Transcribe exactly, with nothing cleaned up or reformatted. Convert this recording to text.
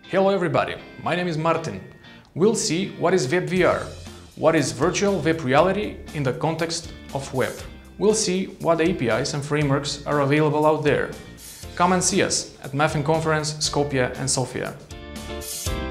Hello everybody, my name is Martin. We'll see what is WebVR, what is virtual web reality in the context of web. We'll see what A P Is and frameworks are available out there. Come and see us at Muffin conference, Skopje and Sofia.